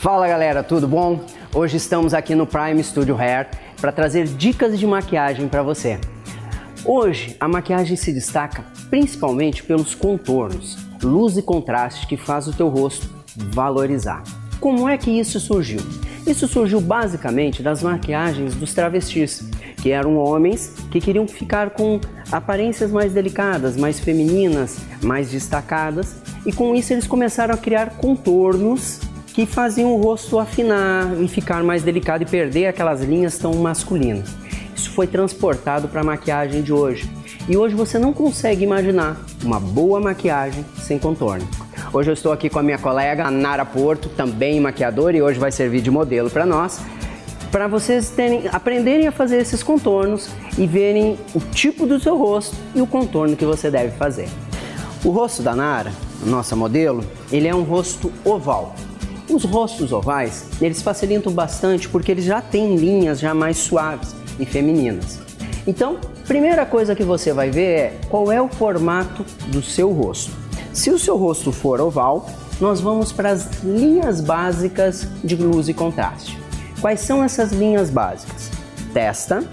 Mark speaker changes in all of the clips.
Speaker 1: Fala galera, tudo bom? Hoje estamos aqui no Prime Studio Hair para trazer dicas de maquiagem para você. Hoje a maquiagem se destaca principalmente pelos contornos, luz e contraste que faz o teu rosto valorizar. Como é que isso surgiu? Isso surgiu basicamente das maquiagens dos travestis, que eram homens que queriam ficar com aparências mais delicadas, mais femininas, mais destacadas, e com isso eles começaram a criar contornos que faziam o rosto afinar e ficar mais delicado e perder aquelas linhas tão masculinas. Isso foi transportado para a maquiagem de hoje. E hoje você não consegue imaginar uma boa maquiagem sem contorno. Hoje eu estou aqui com a minha colega, a Nara Porto, também maquiadora, e hoje vai servir de modelo para nós, para vocês aprenderem a fazer esses contornos e verem o tipo do seu rosto e o contorno que você deve fazer. O rosto da Nara, nossa modelo, ele é um rosto oval. Os rostos ovais, eles facilitam bastante porque eles já têm linhas já mais suaves e femininas. Então, primeira coisa que você vai ver é qual é o formato do seu rosto. Se o seu rosto for oval, nós vamos para as linhas básicas de luz e contraste. Quais são essas linhas básicas? Testa,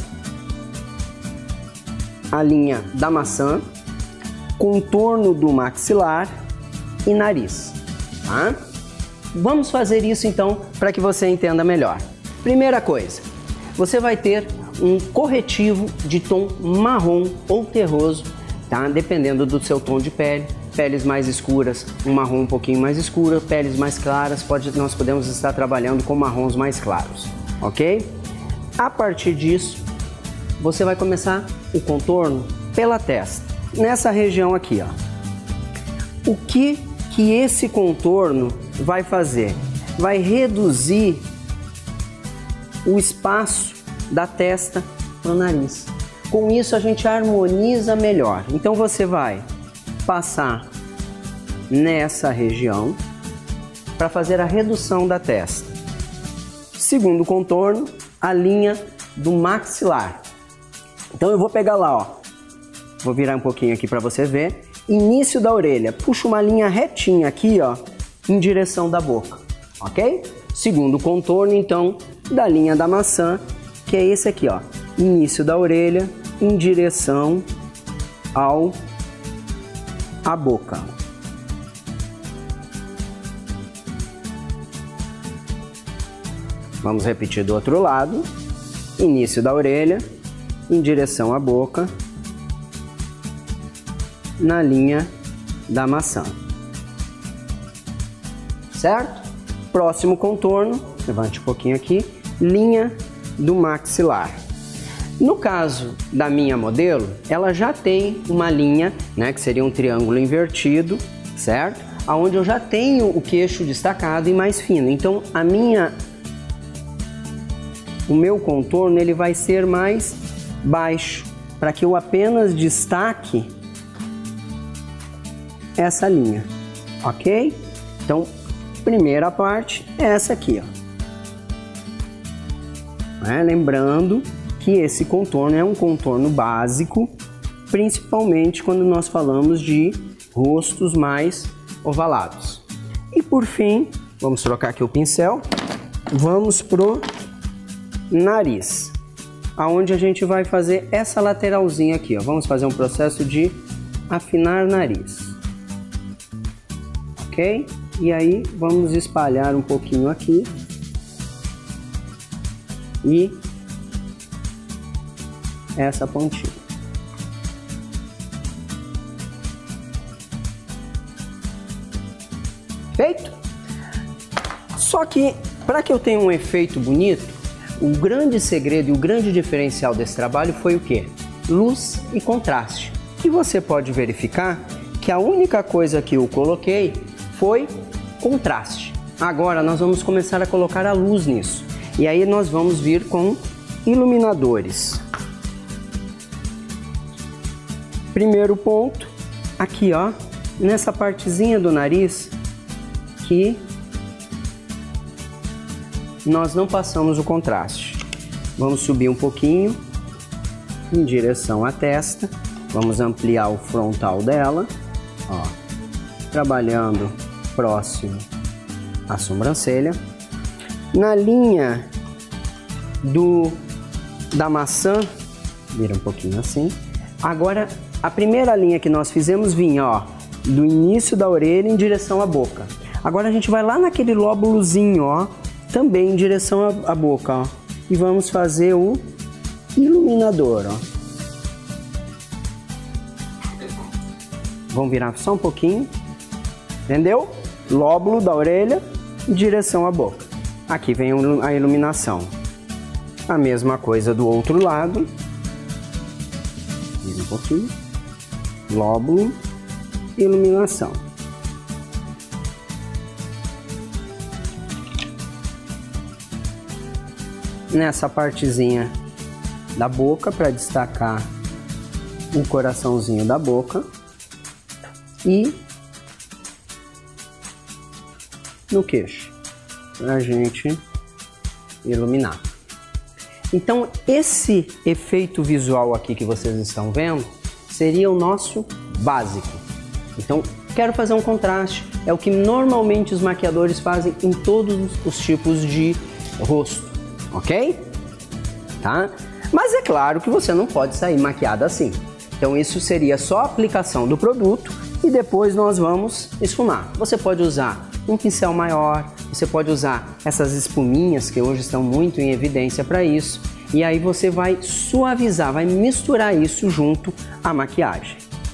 Speaker 1: a linha da maçã, contorno do maxilar e nariz, tá? Vamos fazer isso então para que você entenda melhor. Primeira coisa, você vai ter um corretivo de tom marrom ou terroso, tá? Dependendo do seu tom de pele. Peles mais escuras, um marrom um pouquinho mais escuro, peles mais claras, nós podemos estar trabalhando com marrons mais claros, ok? A partir disso, você vai começar o contorno pela testa, nessa região aqui, ó. O que esse contorno vai fazer? Vai reduzir o espaço da testa para o nariz. Com isso a gente harmoniza melhor. Então você vai passar nessa região para fazer a redução da testa. Segundo contorno, a linha do maxilar. Então eu vou pegar lá, ó. Vou virar um pouquinho aqui para você ver. Início da orelha. Puxa uma linha retinha aqui, ó, em direção da boca, ok? Segundo contorno, então, da linha da maçã, que é esse aqui, ó. Início da orelha em direção à boca. Vamos repetir do outro lado. Início da orelha em direção à boca, na linha da maçã. Certo? Próximo contorno, levante um pouquinho aqui, linha do maxilar. No caso da minha modelo, ela já tem uma linha, né, que seria um triângulo invertido, certo? Aonde eu já tenho o queixo destacado e mais fino. Então, o meu contorno ele vai ser mais baixo, para que eu apenas destaque essa linha, ok? Então, primeira parte é essa aqui, ó. Lembrando que esse contorno é um contorno básico, principalmente quando nós falamos de rostos mais ovalados. E por fim, vamos trocar aqui o pincel, vamos pro nariz, aonde a gente vai fazer essa lateralzinha aqui, ó. Vamos fazer um processo de afinar nariz. Ok? E aí vamos espalhar um pouquinho aqui e essa pontinha. Feito? Só que para que eu tenha um efeito bonito, o grande segredo e o grande diferencial desse trabalho foi o quê? Luz e contraste. E você pode verificar que a única coisa que eu coloquei foi contraste. Agora nós vamos começar a colocar a luz nisso. E aí nós vamos vir com iluminadores. Primeiro ponto, aqui ó, nessa partezinha do nariz que nós não passamos o contraste. Vamos subir um pouquinho em direção à testa. Vamos ampliar o frontal dela, ó, trabalhando próximo à sobrancelha. na linha da maçã, vira um pouquinho assim. Agora, a primeira linha que nós fizemos vinha, ó, do início da orelha em direção à boca. Agora a gente vai lá naquele lóbulozinho, ó, também em direção à boca, ó. E vamos fazer o iluminador, ó. Vamos virar só um pouquinho, entendeu? Lóbulo da orelha em direção à boca. Aqui vem a iluminação. A mesma coisa do outro lado. Vira um pouquinho. Lóbulo, iluminação. Nessa partezinha da boca, para destacar o coraçãozinho da boca. E no queixo, pra gente iluminar. Então, esse efeito visual aqui que vocês estão vendo seria o nosso básico. Então, quero fazer um contraste. É o que normalmente os maquiadores fazem em todos os tipos de rosto, ok? Tá? Mas é claro que você não pode sair maquiada assim. Então, isso seria só a aplicação do produto e depois nós vamos esfumar. Você pode usar um pincel maior, você pode usar essas espuminhas que hoje estão muito em evidência para isso, e aí você vai suavizar, vai misturar isso junto à maquiagem.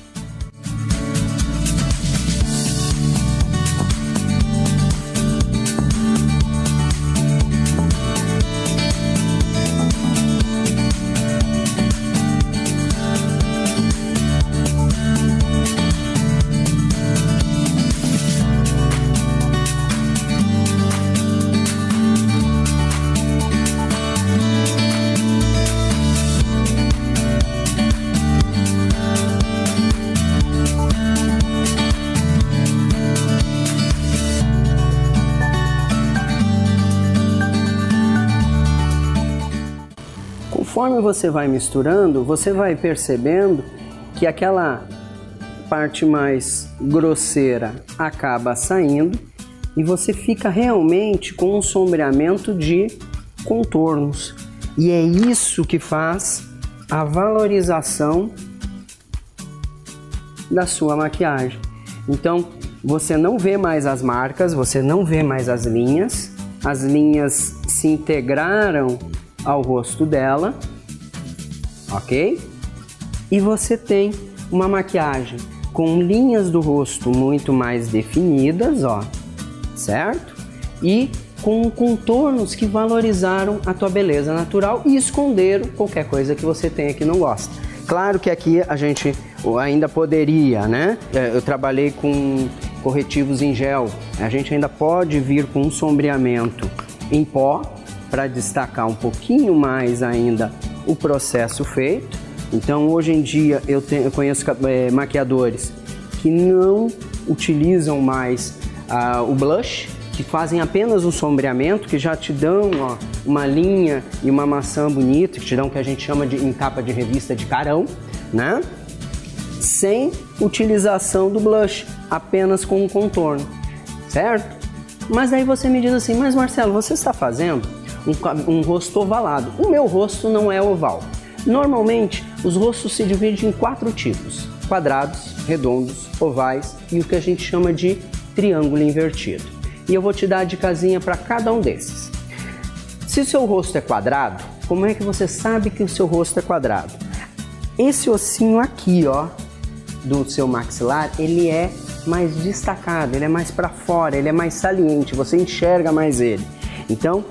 Speaker 1: Conforme você vai misturando, você vai percebendo que aquela parte mais grosseira acaba saindo e você fica realmente com um sombreamento de contornos. E é isso que faz a valorização da sua maquiagem. Então, você não vê mais as marcas, você não vê mais as linhas se integraram ao rosto dela, ok? E você tem uma maquiagem com linhas do rosto muito mais definidas, ó, certo? E com contornos que valorizaram a tua beleza natural e esconderam qualquer coisa que você tenha que não gosta. Claro que aqui a gente ainda poderia, né? Eu trabalhei com corretivos em gel, a gente ainda pode vir com um sombreamento em pó, para destacar um pouquinho mais ainda o processo feito. Então, hoje em dia, eu conheço maquiadores que não utilizam mais o blush, que fazem apenas um sombreamento, que já te dão, ó, uma linha e uma maçã bonita, que te dão o que a gente chama de, em capa de revista, de carão, né? Sem utilização do blush, apenas com um contorno, certo? Mas aí você me diz assim, mas Marcelo, você está fazendo um rosto ovalado. O meu rosto não é oval. Normalmente, os rostos se dividem em 4 tipos: quadrados, redondos, ovais e o que a gente chama de triângulo invertido. E eu vou te dar a dicasinha para cada um desses. Se o seu rosto é quadrado, como é que você sabe que o seu rosto é quadrado? Esse ossinho aqui, ó, do seu maxilar, ele é mais destacado, ele é mais para fora, ele é mais saliente, você enxerga mais ele. Então,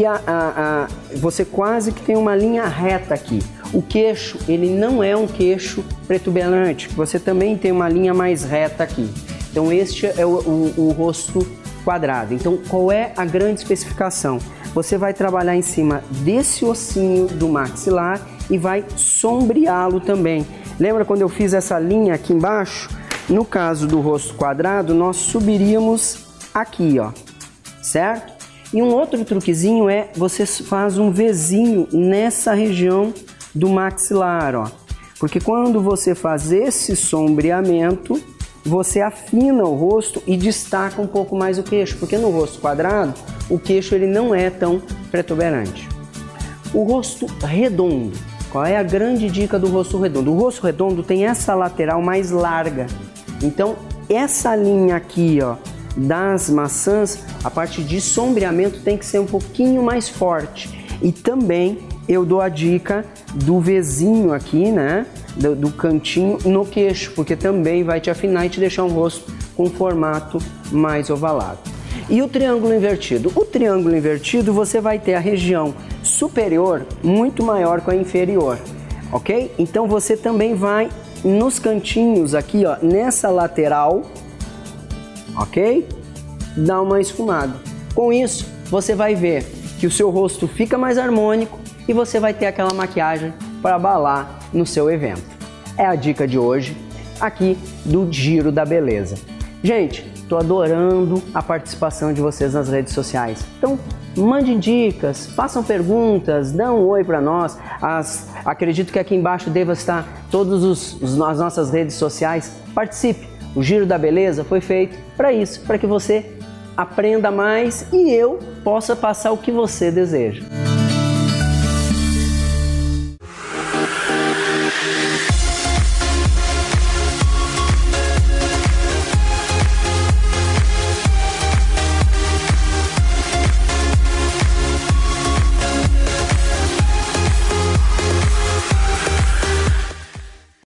Speaker 1: você quase que tem uma linha reta aqui. O queixo, ele não é um queixo protuberante, você também tem uma linha mais reta aqui. Então, este é o rosto quadrado. Então, qual é a grande especificação? Você vai trabalhar em cima desse ossinho do maxilar e vai sombreá-lo também. Lembra quando eu fiz essa linha aqui embaixo? No caso do rosto quadrado, nós subiríamos aqui, ó, certo? E um outro truquezinho é, você faz um Vzinho nessa região do maxilar, ó. Porque quando você faz esse sombreamento, você afina o rosto e destaca um pouco mais o queixo, porque no rosto quadrado, o queixo ele não é tão protuberante. O rosto redondo. Qual é a grande dica do rosto redondo? O rosto redondo tem essa lateral mais larga. Então, essa linha aqui, ó, das maçãs, a parte de sombreamento tem que ser um pouquinho mais forte. E também eu dou a dica do Vzinho aqui, né, do cantinho no queixo, porque também vai te afinar e te deixar um rosto com formato mais ovalado. E o triângulo invertido? O triângulo invertido você vai ter a região superior muito maior que a inferior, ok? Então você também vai nos cantinhos aqui, ó, nessa lateral, ok? Dá uma esfumada. Com isso, você vai ver que o seu rosto fica mais harmônico e você vai ter aquela maquiagem para abalar no seu evento. É a dica de hoje, aqui do Giro da Beleza. Gente, estou adorando a participação de vocês nas redes sociais. Então, mandem dicas, façam perguntas, dão um oi para nós. Acredito que aqui embaixo deva estar todas as nossas redes sociais. Participe! O Giro da Beleza foi feito para isso, para que você aprenda mais e eu possa passar o que você deseja.